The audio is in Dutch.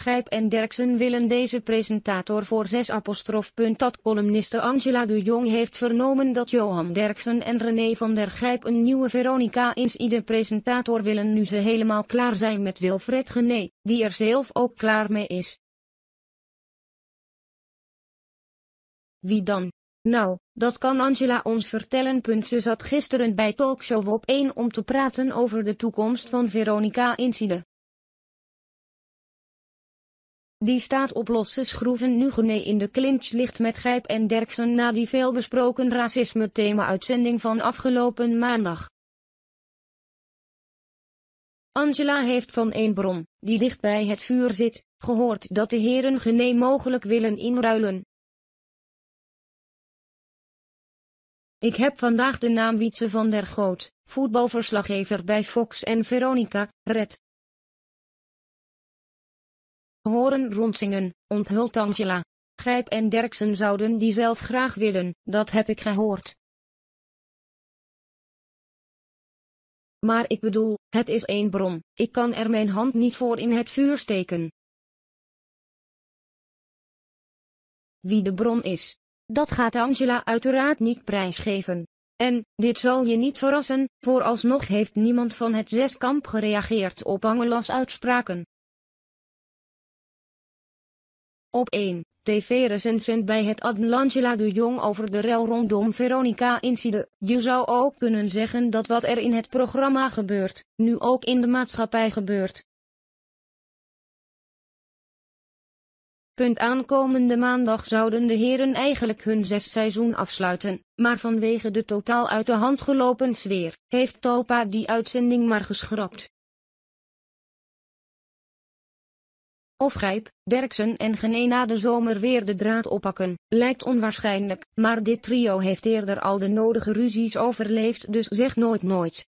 Gijp en Derksen willen deze presentator voor 6. Columniste Angela de Jong heeft vernomen dat Johan Derksen en René van der Gijp een nieuwe Veronica Inside presentator willen nu ze helemaal klaar zijn met Wilfred Genee, die er zelf ook klaar mee is. Wie dan? Nou, dat kan Angela ons vertellen. Ze zat gisteren bij Talkshow op 1 om te praten over de toekomst van Veronica Inside. Die staat op losse schroeven nu Genee in de clinch ligt met Gijp en Derksen na die veelbesproken racisme-thema-uitzending van afgelopen maandag. Angela heeft van een bron, die dicht bij het vuur zit, gehoord dat de heren Genee mogelijk willen inruilen. Ik heb vandaag de naam Wietse van der Goot, voetbalverslaggever bij Fox en Veronica, Red. Horen rondzingen, onthult Angela. Gijp en Derksen zouden die zelf graag willen, dat heb ik gehoord. Maar ik bedoel, het is één bron, ik kan er mijn hand niet voor in het vuur steken. Wie de bron is, dat gaat Angela uiteraard niet prijsgeven. En, dit zal je niet verrassen, vooralsnog heeft niemand van het zeskamp gereageerd op Angelas uitspraken. Op 1, tv-recensent bij het Adn Angela de Jong over de rel rondom Veronica Inside. Je zou ook kunnen zeggen dat wat er in het programma gebeurt, nu ook in de maatschappij gebeurt. Aankomende maandag zouden de heren eigenlijk hun 6 seizoen afsluiten, maar vanwege de totaal uit de hand gelopen sfeer, heeft Talpa die uitzending maar geschrapt. Of Gijp, Derksen en Genee na de zomer weer de draad oppakken, lijkt onwaarschijnlijk, maar dit trio heeft eerder al de nodige ruzies overleefd, dus zeg nooit nooit.